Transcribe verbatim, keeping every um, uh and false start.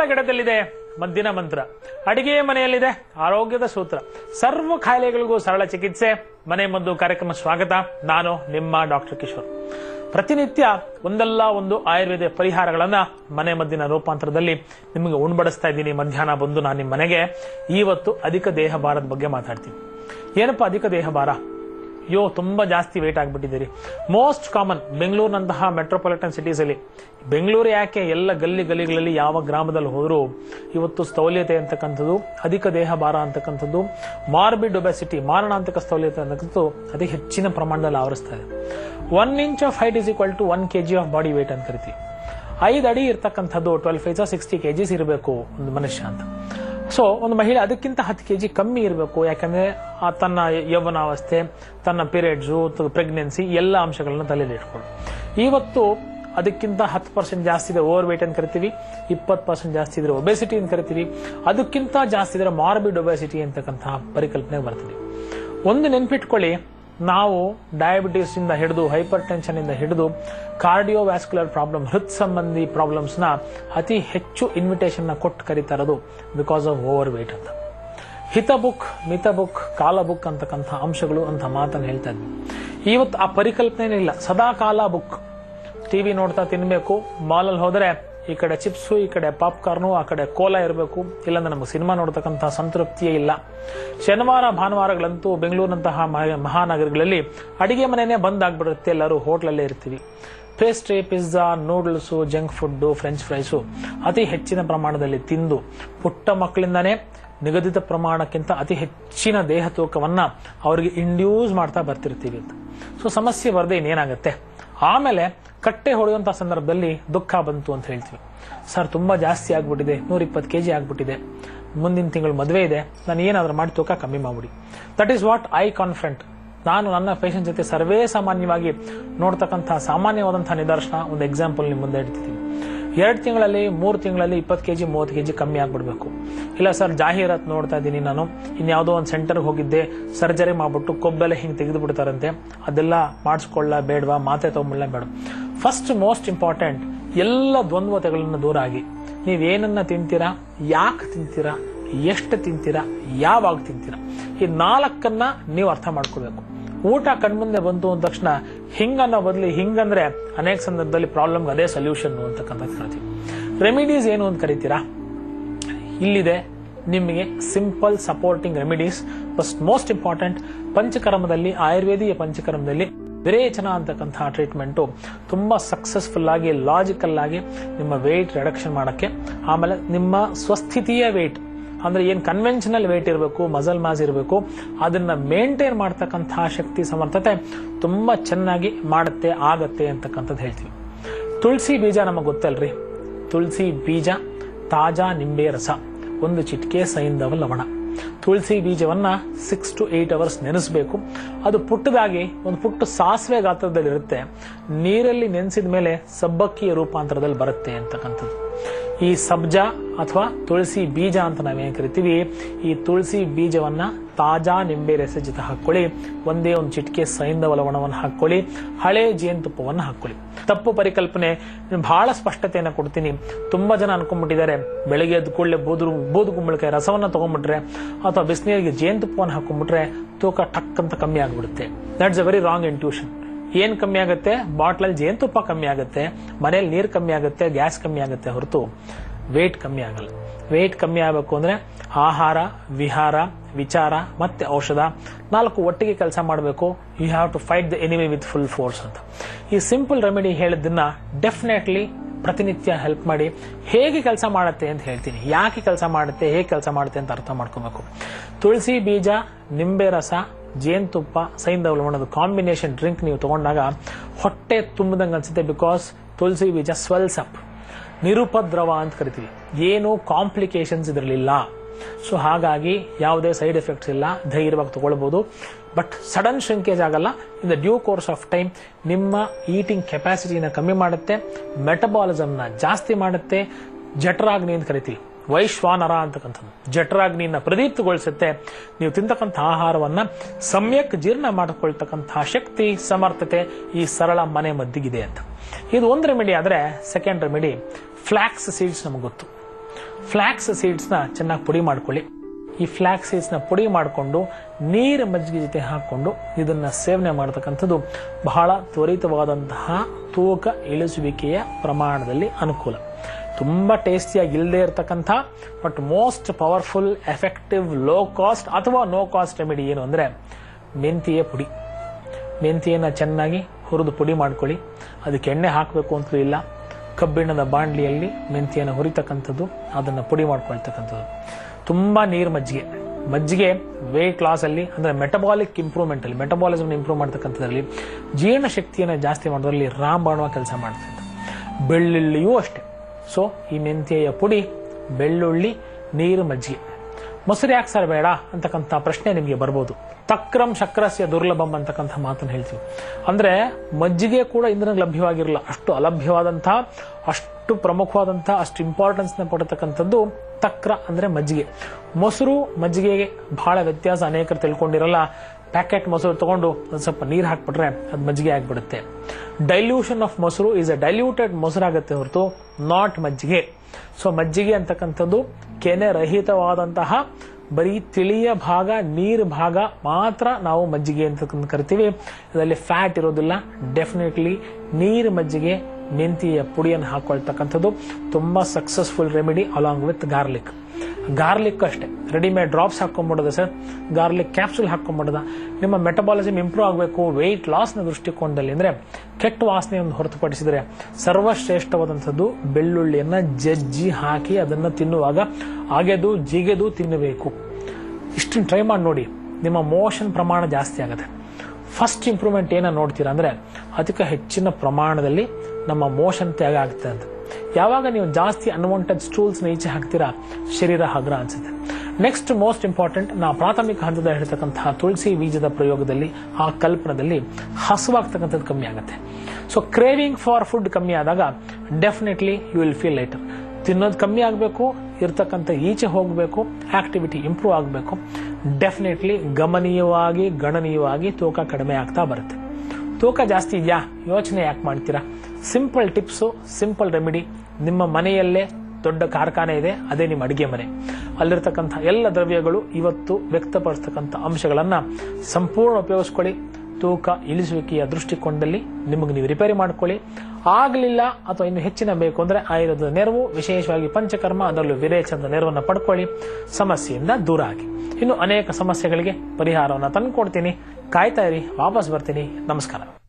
ಹಿತ್ತಲ ಗಿಡದಲ್ಲಿದೆ ಮದ್ದಿನ ಮಂತ್ರ, ಅಡಿಗೆ ಮನೆಯಲ್ಲಿದೆ ಆರೋಗ್ಯದ ಸೂತ್ರ. ಸರ್ವ ಕಾಯಿಲೆಗಳಿಗೂ ಸರಳ ಚಿಕಿತ್ಸೆ ಮನೆ ಮದ್ದು ಕಾರ್ಯಕ್ರಮ ಸ್ವಾಗತ. ನಾನು ನಿಮ್ಮ ಡಾಕ್ಟರ್ ಕಿಶೋರ್. ಪ್ರತಿನಿತ್ಯ ಒಂದಲ್ಲ ಒಂದು ಆಯುರ್ವೇದ ಪರಿಹಾರಗಳನ್ನ ಮನೆ ಮದ್ದಿನ ರೂಪಾಂತರದಲ್ಲಿ ನಿಮಗೆ ಉಣ್ಬಡಿಸ್ತಾ ಇದ್ದೀನಿ. ಮಧ್ಯಾಹ್ನ ಬಂದು ನಾನು ನಿಮ್ಮ ಮನೆಗೆ ಇವತ್ತು ಅಧಿಕ ದೇಹ ಭಾರದ ಬಗ್ಗೆ ಮಾತಾಡ್ತೀನಿ. ಏನಪ್ಪಾ ಅಧಿಕ ದೇಹ ಭಾರ? ಯೋ ತುಂಬಾ ಜಾಸ್ತಿ ವೇಟ್ ಆಗ್ಬಿಟ್ಟಿದ್ದೀರಿ. ಮೋಸ್ಟ್ ಕಾಮನ್ ಬೆಂಗಳೂರಿನಂತಹ ಮೆಟ್ರೋಪಾಲಿಟನ್ ಸಿಟೀಸ್ ಅಲ್ಲಿ, ಬೆಂಗಳೂರು ಯಾಕೆ ಎಲ್ಲ ಗಲ್ಲಿ ಗಲ್ಲಿಗಳಲ್ಲಿ ಯಾವ ಗ್ರಾಮದಲ್ಲಿ ಹೋದ್ರು ಇವತ್ತು ಸ್ಥೌಲ್ಯತೆ ಅಂತಕ್ಕಂಥದ್ದು, ಅಧಿಕ ದೇಹ ಭಾರ ಅಂತಕ್ಕಂಥದ್ದು, ಮಾರ್ಬಿಡ್ ಒಬೆಸಿಟಿ ಮಾರಣಾಂತಿಕ ಸ್ಥೌಲ್ಯತೆ ಅಂತಕ್ಕಂಥದ್ದು ಅತಿ ಹೆಚ್ಚಿನ ಪ್ರಮಾಣದಲ್ಲಿ ಆವರಿಸ್ತಾ ಇದೆ. One inch of height is equal to one KG of body weight ಅಂತ ಕರಿತೀವಿ. ಐದು ಅಡಿ ಇರ್ತಕ್ಕಂಥದ್ದು ಟ್ವೆಲ್ವ್ ಫೈವ್ ಸಿಕ್ಸ್ಟಿ ಕೆಜಿಸ್ ಇರಬೇಕು ಒಂದು ಮನುಷ್ಯ ಅಂತ. ಸೊ ಒಂದು ಮಹಿಳೆ ಅದಕ್ಕಿಂತ ಹತ್ತು ಕೆಜಿ ಕಮ್ಮಿ ಇರಬೇಕು. ಯಾಕಂದ್ರೆ ತನ್ನ ಯೌವನಾವಸ್ಥೆ, ತನ್ನ ಪೀರಿಯಡ್ಸು, ಪ್ರೆಗ್ನೆನ್ಸಿ ಎಲ್ಲ ಅಂಶಗಳನ್ನ ತಲೆಯಲ್ಲಿ ಇಟ್ಕೊಳ್ಳಿ. ಇವತ್ತು ಅದಕ್ಕಿಂತ ಹತ್ತು ಪರ್ಸೆಂಟ್ ಜಾಸ್ತಿ ಇದ್ರೆ ಓವರ್ ವೇಟ್ ಅಂತ ಕರಿತೀವಿ, ಇಪ್ಪತ್ತು ಪರ್ಸೆಂಟ್ ಜಾಸ್ತಿ ಇದ್ರೆ ಒಬೆಸಿಟಿ ಅಂತ ಕರಿತೀವಿ, ಅದಕ್ಕಿಂತ ಜಾಸ್ತಿ ಇದ್ರೆ ಮಾರ್ಬಿಡ್ ಒಬೆಸಿಟಿ ಅಂತಕ್ಕಂತಹ ಪರಿಕಲ್ಪನೆ ಬರ್ತದೆ. ಒಂದು ನೆನ್ಪಿಟ್ಕೊಳ್ಳಿ, ನಾವು ಡಯಾಬಿಟಿಸ್ ಇಂದ ಹಿಡಿದು ಹೈಪರ್ ಟೆನ್ಷನ್ ಇಂದ ಹಿಡಿದು ಕಾರ್ಡಿಯೋವ್ಯಾಸ್ಕ್ಯುಲರ್ ಪ್ರಾಬ್ಲಮ್, ಹೃತ್ ಸಂಬಂಧಿ ಪ್ರಾಬ್ಲಮ್ಸ್ ನ ಅತಿ ಹೆಚ್ಚು ಇನ್ವಿಟೇಷನ್ ನ ಕೊಟ್ಟು ಕರೀತಾ ಇರೋದು ಬಿಕಾಸ್ ಆಫ್ ಓವರ್ ವೇಟ್ ಅಂತ. ಹಿತ ಬುಕ್, ಮಿತ ಬುಕ್, ಕಾಲ ಬುಕ್ ಅಂತಕ್ಕಂಥ ಅಂಶಗಳು ಅಂತ ಮಾತನ್ನು ಹೇಳ್ತಾ ಇದ್ವಿ. ಇವತ್ತು ಆ ಪರಿಕಲ್ಪನೆ ಇಲ್ಲ. ಸದಾ ಕಾಲ ಬುಕ್. ಟಿವಿ ನೋಡ್ತಾ ತಿನ್ಬೇಕು, ಮಾಲಲ್ಲಿ ಹೋದ್ರೆ ಈ ಕಡೆ ಚಿಪ್ಸು, ಈ ಕಡೆ ಪಾಪ್ಕಾರ್ನು, ಆ ಕಡೆ ಕೋಲಾ ಇರಬೇಕು, ಇಲ್ಲಾಂದ್ರೆ ನಮಗೆ ಸಿನಿಮಾ ನೋಡ್ತಕ್ಕಂತಹ ಸಂತೃಪ್ತಿಯೇ ಇಲ್ಲ. ಶನಿವಾರ ಭಾನುವಾರಗಳಂತೂ ಬೆಂಗಳೂರಿನಂತಹ ಮಹಾನಗರಗಳಲ್ಲಿ ಅಡಿಗೆ ಮನೆಯೇ ಬಂದ್ ಆಗ್ಬಿಡುತ್ತೆ. ಎಲ್ಲರೂ ಹೋಟ್ಲಲ್ಲೇ ಇರ್ತೀವಿ. Pastry, pizza, noodles, junk food, French fries ಅತಿ ಹೆಚ್ಚಿನ ಪ್ರಮಾಣದಲ್ಲಿ ತಿಂದು ಪುಟ್ಟ ಮಕ್ಕಳಿಂದಾನೇ ನಿಗದಿತ ಪ್ರಮಾಣಕ್ಕಿಂತ ಅತಿ ಹೆಚ್ಚಿನ ದೇಹ ತೂಕವನ್ನ ಅವರಿಗೆ ಇಂಡ್ಯೂಸ್ ಮಾಡ್ತಾ ಬರ್ತಿರ್ತೀವಿ ಅಂತ. ಸೊ ಸಮಸ್ಯೆ ಬರದೆ ಇನ್ನೇನಾಗತ್ತೆ? ಆಮೇಲೆ ಕಟ್ಟೆ ಹೊಡೆಯುವಂತ ಸಂದರ್ಭದಲ್ಲಿ ದುಃಖ ಬಂತು ಅಂತ ಹೇಳ್ತೀವಿ. ಸರ್ ತುಂಬಾ ಜಾಸ್ತಿ ಆಗ್ಬಿಟ್ಟಿದೆ, ನೂರ ಇಪ್ಪತ್ತು ಕೆಜಿ ಆಗ್ಬಿಟ್ಟಿದೆ, ಮುಂದಿನ ತಿಂಗಳು ಮದುವೆ ಇದೆ, ನಾನು ಏನಾದ್ರೂ ಮಾಡಿ ತೂಕ ಕಮ್ಮಿ ಮಾಡ್ಬಿಡಿ. That is what I confident. ನಾನು ನನ್ನ ಪೇಷಂಟ್ ಜೊತೆ ಸರ್ವೇ ಸಾಮಾನ್ಯವಾಗಿ ನೋಡ್ತಕ್ಕಂತಹ ಸಾಮಾನ್ಯವಾದಂತಹ ನಿದರ್ಶನ ಒಂದು ಎಕ್ಸಾಂಪಲ್ ನಿಮ್ಮ ಮುಂದೆ ಇಡ್ತಿದ್ದೀನಿ. ಎರಡು ತಿಂಗಳಲ್ಲಿ ಮೂರು ತಿಂಗಳಲ್ಲಿ ಇಪ್ಪತ್ತು ಕೆಜಿ ಮೂವತ್ತು ಕೆಜಿ ಕಮ್ಮಿ ಆಗ್ಬಿಡ್ಬೇಕು. ಇಲ್ಲ ಸರ್ ಜಾಹೀರಾತು ನೋಡ್ತಾ ಇದ್ದೀನಿ, ನಾನು ಇನ್ಯಾವುದೋ ಒಂದು ಸೆಂಟರ್ಗೆ ಹೋಗಿದ್ದೆ, ಸರ್ಜರಿ ಮಾಡ್ಬಿಟ್ಟು ಕೊಬ್ಬೆಲ್ಲ ಹಿಂಗೆ ತೆಗೆದು ಬಿಡ್ತಾರಂತೆ, ಅದೆಲ್ಲ ಮಾಡಿಸ್ಕೊಳ್ಳ ಬೇಡವಾ, ಮಾತೆ ತಗೊಂಬಿಡ್ಲ ಬೇಡ. ಫಸ್ಟ್ ಮೋಸ್ಟ್ ಇಂಪಾರ್ಟೆಂಟ್, ಎಲ್ಲ ದ್ವಂದ್ವತೆಗಳನ್ನ ದೂರ ಆಗಿ ನೀವೇನನ್ನ ತಿಂತೀರಾ, ಯಾಕೆ ತಿಂತೀರಾ, ಎಷ್ಟು ತಿಂತೀರಾ, ಯಾವಾಗ ತಿಂತೀರಾ, ಈ ನಾಲ್ಕನ್ನ ನೀವು ಅರ್ಥ ಮಾಡ್ಕೊಳ್ಬೇಕು. ಊಟ ಕಣ್ಮುಂದೆ ಬಂತು ಅಂದ ತಕ್ಷಣ ಹಿಂಗನ್ನೋ ಬದಲಿ ಹಿಂಗಂದ್ರೆ ಅನೇಕ ಸಂದರ್ಭದಲ್ಲಿ ಪ್ರಾಬ್ಲಮ್ ಅದೇ ಸೊಲ್ಯೂಷನ್ ಅಂತಕ್ಕಂಥ ಹೇಳ್ತೀವಿ. ರೆಮಿಡೀಸ್ ಏನು ಅಂತ ಕರಿತೀರಾ? ಇಲ್ಲಿದೆ ನಿಮಗೆ simple supporting remedies. First most important, ಪಂಚಕರ್ಮದಲ್ಲಿ, ಆಯುರ್ವೇದೀಯ ಪಂಚಕರ್ಮದಲ್ಲಿ ವಿರೇಚನ ಅಂತಕ್ಕಂತಹ ಟ್ರೀಟ್ಮೆಂಟು ತುಂಬಾ ಸಕ್ಸಸ್ಫುಲ್ ಆಗಿ ಲಾಜಿಕಲ್ ಆಗಿ ನಿಮ್ಮ ವೇಟ್ ರಿಡಕ್ಷನ್ ಮಾಡಕ್ಕೆ, ಆಮೇಲೆ ನಿಮ್ಮ ಸ್ವಸ್ಥಿತಿಯ ವೇಟ್ ಅಂದ್ರೆ ಏನ್ ಕನ್ವೆನ್ಷನಲ್ ವೇಟ್ ಇರಬೇಕು, ಮಸಲ್ ಮಾಸ್ ಇರಬೇಕು, ಅದನ್ನ ಮೇಂಟೈನ್ ಮಾಡ್ತಕ್ಕಂತಹ ಶಕ್ತಿ ಸಮರ್ಥತೆ ತುಂಬಾ ಚೆನ್ನಾಗಿ ಮಾಡುತ್ತೆ, ಆಗತ್ತೆ ಅಂತಕ್ಕಂಥದ್ದು ಹೇಳ್ತೀವಿ. ತುಳಸಿ ಬೀಜ ನಮಗೆ ಗೊತ್ತಲ್ರಿ. ತುಳಸಿ ಬೀಜ, ತಾಜಾ ನಿಂಬೆ ರಸ, ಒಂದು ಚಿಟಿಕೆ ಸೈಂಧವ ಲವಣ. ತುಳಸಿ ಬೀಜವನ್ನ ಸಿಕ್ಸ್ ಟು ಏಟ್ ಅವರ್ಸ್ ನೆನೆಸಬೇಕು. ಅದು ಪುಟ್ಟದಾಗಿ ಒಂದು ಪುಟ್ಟ ಸಾಸಿವೆ ಗಾತ್ರದಲ್ಲಿ ಇರುತ್ತೆ. ನೀರಲ್ಲಿ ನೆನೆಸಿದ ಮೇಲೆ ಸಬ್ಬಕ್ಕಿಯ ರೂಪಾಂತರದಲ್ಲಿ ಬರುತ್ತೆ ಅಂತಕ್ಕಂಥದ್ದು. ಈ ಸಬ್ಜಾ ಅಥವಾ ತುಳಸಿ ಬೀಜ ಅಂತ ನಾವೇನ್ ಕರಿತೀವಿ, ಈ ತುಳಸಿ ಬೀಜವನ್ನ ತಾಜಾ ನಿಂಬೆ ರಸ ಜೊತೆ ಹಾಕೊಳ್ಳಿ. ಒಂದೇ ಒಂದು ಚಿಟಿಕೆ ಸೈಂಧವ ಲವಣವನ್ನು ಹಾಕೊಳ್ಳಿ. ಹಳೆ ಜೇನುತುಪ್ಪವನ್ನು ಹಾಕೊಳ್ಳಿ. ತಪ್ಪು ಪರಿಕಲ್ಪನೆ, ಬಹಳ ಸ್ಪಷ್ಟತೆಯನ್ನು ಕೊಡ್ತೀನಿ. ತುಂಬಾ ಜನ ಅನ್ಕೊಂಡ್ಬಿಟ್ಟಿದ್ದಾರೆ, ಬೆಳಗ್ಗೆ ಎದ್ದು ಕೂಡಲೇ ಬೂದು ಬೂದು ಕುಂಬಳಕಾಯಿ ರಸವನ್ನ ತಗೊಂಡ್ಬಿಟ್ರೆ ಅಥವಾ ಬಿಸಿನೀರಿಗೆ ಜೇನುತುಪ್ಪವನ್ನು ಹಾಕೊಂಡ್ಬಿಟ್ರೆ ತೂಕ ಟಕ್ ಅಂತ ಕಮ್ಮಿ ಆಗ್ಬಿಡುತ್ತೆ. That's a very wrong intuition. ಏನ್ ಕಮ್ಮಿ ಆಗುತ್ತೆ? ಬಾಟ್ಲಲ್ಲಿ ಜೇನುತುಪ್ಪ ಕಮ್ಮಿ ಆಗುತ್ತೆ, ಮನೇಲಿ ನೀರು ಕಮ್ಮಿ ಆಗುತ್ತೆ, ಗ್ಯಾಸ್ ಕಮ್ಮಿ ಆಗುತ್ತೆ, ಹೊರತು ವೇಟ್ ಕಮ್ಮಿ ಆಗಲ್ಲ. ವೇಟ್ ಕಮ್ಮಿ ಆಗಬೇಕು ಅಂದ್ರೆ ಆಹಾರ, ವಿಹಾರ, ವಿಚಾರ ಮತ್ತೆ ಔಷಧ ನಾಲ್ಕು ಒಟ್ಟಿಗೆ ಕೆಲಸ ಮಾಡಬೇಕು. You have to fight the enemy with full force ಅಂತ. ಈ ಸಿಂಪಲ್ ರೆಮಿಡಿ ಹೇಳಿದ್ದನ್ನ ಡೆಫಿನೆಟ್ಲಿ ಪ್ರತಿನಿತ್ಯ ಹೆಲ್ಪ್ ಮಾಡಿ. ಹೇಗೆ ಕೆಲಸ ಮಾಡುತ್ತೆ ಅಂತ ಹೇಳ್ತೀನಿ, ಯಾಕೆ ಕೆಲಸ ಮಾಡುತ್ತೆ, ಹೇಗೆ ಕೆಲಸ ಮಾಡುತ್ತೆ ಅಂತ ಅರ್ಥ ಮಾಡ್ಕೋಬೇಕು. ತುಳಸಿ ಬೀಜ, ನಿಂಬೆ ರಸ, ಜೇನುತುಪ್ಪ, ಸೈಂಧವ ಲವಣದ ಕಾಂಬಿನೇಷನ್ ಡ್ರಿಂಕ್ ನೀವು ತಗೊಂಡಾಗ ಹೊಟ್ಟೆ ತುಂಬದಂಗೆ ಅನ್ಸುತ್ತೆ. ಬಿಕಾಸ್ ತುಳಸಿ ಬೀಜ ಸ್ವೆಲ್ಸ್ ಅಪ್, ನಿರುಪದ್ರವ ಅಂತ ಕರಿತೀವಿ. ಏನು ಕಾಂಪ್ಲಿಕೇಶನ್ಸ್ ಇದರಲ್ಲಿಲ್ಲ. ಸೊ ಹಾಗಾಗಿ ಯಾವುದೇ ಸೈಡ್ ಎಫೆಕ್ಟ್ಸ್ ಇಲ್ಲ, ಧೈರ್ಯವಾಗಿ ತಗೊಳ್ಬಹುದು. ಬಟ್ ಸಡನ್ ಶ್ರಿಂಕೇಜ್ ಆಗಲ್ಲ. In the due course of time ನಿಮ್ಮ ಈಟಿಂಗ್ ಕೆಪಾಸಿಟಿನ ಕಮ್ಮಿ ಮಾಡುತ್ತೆ, ಮೆಟಬಾಲಿಸಮ್ನ ಜಾಸ್ತಿ ಮಾಡುತ್ತೆ, ಜಠರಾಗ್ನಿ ಅಂತ ಕರಿತೀವಿ, ವೈಶ್ವಾನರ ಅಂತಕ್ಕಂಥದ್ದು ಜಠರಾಗ್ನಿಯನ್ನ ಪ್ರದೀಪ್ತಗೊಳಿಸುತ್ತೆ. ನೀವು ತಿಂತಕ್ಕಂಥ ಆಹಾರವನ್ನ ಸಮ್ಯಕ್ ಜೀರ್ಣ ಮಾಡಿಕೊಳ್ತಕ್ಕಂತಹ ಶಕ್ತಿ, ಸಮರ್ಥತೆ ಈ ಸರಳ ಮನೆ ಮದ್ದಿಗಿದೆ ಅಂತ. ಇದು ಒಂದು ರೆಮಿಡಿ ಆದ್ರೆ, ಸೆಕೆಂಡ್ ರೆಮಿಡಿ ಫ್ಲಾಕ್ಸ್ ಸೀಡ್ಸ್ ನಮಗೆ ಗೊತ್ತು. ಫ್ಲಾಕ್ಸ್ ಸೀಡ್ಸ್ನ ಚೆನ್ನಾಗಿ ಪುಡಿ ಮಾಡ್ಕೊಳ್ಳಿ. ಈ ಫ್ಲಾಕ್ಸ್ ಸೀಡ್ಸ್ನ ಪುಡಿ ಮಾಡಿಕೊಂಡು ನೀರು ಮಜ್ಜಿಗೆ ಜೊತೆ ಹಾಕೊಂಡು ಇದನ್ನ ಸೇವನೆ ಮಾಡತಕ್ಕಂಥದ್ದು ಬಹಳ ತ್ವರಿತವಾದಂತಹ ತೂಕ ಇಳಿಸುವಿಕೆಯ ಪ್ರಮಾಣದಲ್ಲಿ ಅನುಕೂಲ. ತುಂಬಾ ಟೇಸ್ಟಿಯಾಗಿ ಇಲ್ಲದೆ ಇರತಕ್ಕಂಥ but most powerful effective low cost ಅಥವಾ ನೋ ಕಾಸ್ಟ್ ರೆಮಿಡಿ ಏನು ಅಂದ್ರೆ ಮೆಂತಿಯ ಪುಡಿ. ಮೆಂತಿಯನ್ನ ಚೆನ್ನಾಗಿ ಹುರಿದು ಪುಡಿ ಮಾಡ್ಕೊಳ್ಳಿ. ಅದಕ್ಕೆ ಎಣ್ಣೆ ಹಾಕಬೇಕು ಅಂತಲೂ ಇಲ್ಲ. ಕಬ್ಬಿಣದ ಬಾಂಡ್ಲಿಯಲ್ಲಿ ಮೆಂತಿಯನ್ನು ಹುರಿತಕ್ಕಂಥದ್ದು, ಅದನ್ನು ಪುಡಿ ಮಾಡ್ಕೊಳ್ತಕ್ಕಂಥದ್ದು. ತುಂಬಾ ನೀರು ಮಜ್ಜಿಗೆ ಮಜ್ಜಿಗೆ ವೇಟ್ ಲಾಸ್ ಅಲ್ಲಿ ಅಂದ್ರೆ ಮೆಟಬಾಲಿಕ್ ಇಂಪ್ರೂವ್ಮೆಂಟ್ ಅಲ್ಲಿ ಮೆಟಬಾಲಿಸಮ್ ಇಂಪ್ರೂವ್ ಮಾಡ್ತಕ್ಕಂಥದ್ರಲ್ಲಿ ಜೀರ್ಣ ಶಕ್ತಿಯನ್ನು ಜಾಸ್ತಿ ಮಾಡೋದ್ರಲ್ಲಿ ರಾಮಬಾಣುವ ಕೆಲಸ ಮಾಡ್ತದೆ. ಬೆಳ್ಳುಳ್ಳಿಯೂ ಅಷ್ಟೇ. ಸೊ ಈ ಮೆಂತೆಯ ಪುಡಿ, ಬೆಳ್ಳುಳ್ಳಿ, ನೀರು, ಮಜ್ಜಿಗೆ. ಮೊಸರು ಯಾಕೆ ಸರ್ ಬೇಡ ಅಂತಕ್ಕಂಥ ಪ್ರಶ್ನೆ ನಿಮಗೆ ಬರ್ಬೋದು. ತಕ್ರಂ ಶಕ್ರಸ್ಯ ದುರ್ಲಭಂ ಅಂತಕ್ಕಂಥ ಮಾತನ್ನು ಹೇಳ್ತೀವಿ. ಅಂದ್ರೆ ಮಜ್ಜಿಗೆ ಕೂಡ ಇಂದಿನ ಲಭ್ಯವಾಗಿರಲ್ಲ. ಅಷ್ಟು ಅಲಭ್ಯವಾದಂತಹ, ಅಷ್ಟು ಪ್ರಮುಖವಾದಂತಹ, ಅಷ್ಟು ಇಂಪಾರ್ಟೆನ್ಸ್ ನ ಪಡತಕ್ಕಂಥದ್ದು ತಕ್ರ ಅಂದ್ರೆ ಮಜ್ಜಿಗೆ. ಮೊಸರು ಮಜ್ಜಿಗೆಗೆ ಬಹಳ ವ್ಯತ್ಯಾಸ ಅನೇಕರು ತಿಳ್ಕೊಂಡಿರಲ್ಲ. ಪ್ಯಾಕೆಟ್ ಮೊಸರು ತಗೊಂಡು ಒಂದು ಸ್ವಲ್ಪ ನೀರು ಹಾಕ್ಬಿಟ್ರೆ ಅದು ಮಜ್ಜಿಗೆ ಆಗ್ಬಿಡುತ್ತೆ. ಡೈಲ್ಯೂಷನ್ ಆಫ್ ಮೊಸರು ಈಸ್ ಅ ಡೈಲ್ಯೂಟೆಡ್ ಮೊಸರು ಆಗುತ್ತೆ ಹೊರತು ನಾಟ್ ಮಜ್ಜಿಗೆ. ಸೊ ಮಜ್ಜಿಗೆ ಅಂತಕ್ಕಂಥದ್ದು ಕೆನೆ ರಹಿತವಾದಂತಹ ಬರೀ ತಿಳಿಯ ಭಾಗ, ನೀರು ಭಾಗ ಮಾತ್ರ ನಾವು ಮಜ್ಜಿಗೆ ಅಂತ ಕರಿತೀವಿ. ಇದರಲ್ಲಿ ಫ್ಯಾಟ್ ಇರೋದಿಲ್ಲ. ಡೆಫಿನೆಟ್ಲಿ ನೀರು ಮಜ್ಜಿಗೆ, ಮೆಂತಿಯ ಪುಡಿಯನ್ನು ಹಾಕೊಳ್ತಕ್ಕಂಥದ್ದು ತುಂಬಾ successful remedy along with garlic. Garlic ಅಷ್ಟೇ, ರೆಡಿಮೇಡ್ ಡ್ರಾಪ್ಸ್ ಹಾಕೊಂಡ್ಬಿಡೋದ ಸರ್, ಗಾರ್ಲಿಕ್ ಕ್ಯಾಪ್ಸೂಲ್ ಹಾಕೊಂಡ್ಬಿಡೋದ. ನಿಮ್ಮ ಮೆಟಬಾಲಿಸಮ್ ಇಂಪ್ರೂವ್ ಆಗಬೇಕು ವೆಯ್ಟ್ ಲಾಸ್ ನ ದೃಷ್ಟಿಕೋನದಲ್ಲಿ ಅಂದ್ರೆ ಕೆಟ್ಟ ವಾಸನೆಯನ್ನು ಹೊರತುಪಡಿಸಿದರೆ ಸರ್ವಶ್ರೇಷ್ಠವಾದಂಥದ್ದು ಬೆಳ್ಳುಳ್ಳಿಯನ್ನ ಜಜ್ಜಿ ಹಾಕಿ ಅದನ್ನ ತಿನ್ನುವಾಗ ಅಗೆದು ಜಿಗೆದು ತಿನ್ನಬೇಕು. ಇಷ್ಟನ್ನು ಟ್ರೈ ಮಾಡಿ ನೋಡಿ, ನಿಮ್ಮ ಮೋಷನ್ ಪ್ರಮಾಣ ಜಾಸ್ತಿ ಆಗುತ್ತೆ. ಫಸ್ಟ್ ಇಂಪ್ರೂವ್ಮೆಂಟ್ ಏನ ನೋಡ್ತೀರಾ ಅಂದ್ರೆ ಅಧಿಕ ಹೆಚ್ಚಿನ ಪ್ರಮಾಣದಲ್ಲಿ ನಮ್ಮ ಮೋಷನ್ ತ್ಯಾಗ ಆಗುತ್ತೆ ಅಂತ. ಯಾವಾಗ ನೀವು ಜಾಸ್ತಿ ಅನ್ವಾಂಟೆಡ್ ಸ್ಟೂಲ್ಸ್ ನ ಈಚೆ ಹಾಕ್ತೀರಾ ಶರೀರ ಹಗುರ ಅನ್ಸುತ್ತೆ. ನೆಕ್ಸ್ಟ್ ಮೋಸ್ಟ್ ಇಂಪಾರ್ಟೆಂಟ್, ನಾ ಪ್ರಾಥಮಿಕ ಹಂತದಲ್ಲಿ ಹೇಳ್ತಕ್ಕಂತಹ ತುಳಸಿ ಬೀಜದ ಪ್ರಯೋಗದಲ್ಲಿ, ಆ ಕಲ್ಪನದಲ್ಲಿ ಹಸುವಾಗ್ತಕ್ಕಂಥದ್ದು ಕಮ್ಮಿ ಆಗುತ್ತೆ. ಸೊ ಕ್ರೇವಿಂಗ್ ಫಾರ್ ಫುಡ್ ಕಮ್ಮಿ ಆದಾಗ definitely you will feel lighter. ತಿನ್ನೋದು ಕಮ್ಮಿ ಆಗಬೇಕು, ಇರ್ತಕ್ಕಂಥ ಈಚೆ ಹೋಗಬೇಕು, ಆಕ್ಟಿವಿಟಿ ಇಂಪ್ರೂವ್ ಆಗಬೇಕು. ಡೆಫಿನೆಟ್ಲಿ ಗಮನೀಯವಾಗಿ ಗಣನೀಯವಾಗಿ ತೂಕ ಕಡಿಮೆ ಆಗ್ತಾ ಬರುತ್ತೆ. ತೂಕ ಜಾಸ್ತಿ ಇದೆಯಾ ಯೋಚನೆ ಯಾಕೆ ಮಾಡ್ತೀರಾ? Simple tips, simple remedy. ನಿಮ್ಮ ಮನೆಯಲ್ಲೇ ದೊಡ್ಡ ಕಾರ್ಖಾನೆ ಇದೆ, ಅದೇ ನಿಮ್ಮ ಅಡಿಗೆ ಮನೆ. ಅಲ್ಲಿರ್ತಕ್ಕಂಥ ಎಲ್ಲ ದ್ರವ್ಯಗಳು ಇವತ್ತು ವ್ಯಕ್ತಪಡಿಸ್ತಕ್ಕಂಥ ಅಂಶಗಳನ್ನ ಸಂಪೂರ್ಣ ಉಪಯೋಗಿಸ್ಕೊಳ್ಳಿ. ತೂಕ ಇಳಿಸುವಿಕೆಯ ದೃಷ್ಟಿಕೋನದಲ್ಲಿ ನಿಮಗೆ ನೀವು ರಿಪೇರಿ ಮಾಡ್ಕೊಳ್ಳಿ. ಆಗಲಿಲ್ಲ ಅಥವಾ ಇನ್ನು ಹೆಚ್ಚಿನ ಬೇಕು ಅಂದ್ರೆ ಆಯುರ್ವೇದದ ನೆರವು, ವಿಶೇಷವಾಗಿ ಪಂಚಕರ್ಮ, ಅದರಲ್ಲೂ ವಿರೇಚನದ ನೆರವನ್ನು ಪಡ್ಕೊಳ್ಳಿ. ಸಮಸ್ಯೆಯಿಂದ ದೂರ ಆಗಿ. ಇನ್ನು ಅನೇಕ ಸಮಸ್ಯೆಗಳಿಗೆ ಪರಿಹಾರವನ್ನು ತಂದುಕೊಡ್ತೀನಿ. ಕಾಯ್ತಾ ಇರಿ, ವಾಪಸ್ ಬರ್ತೀನಿ. ನಮಸ್ಕಾರ.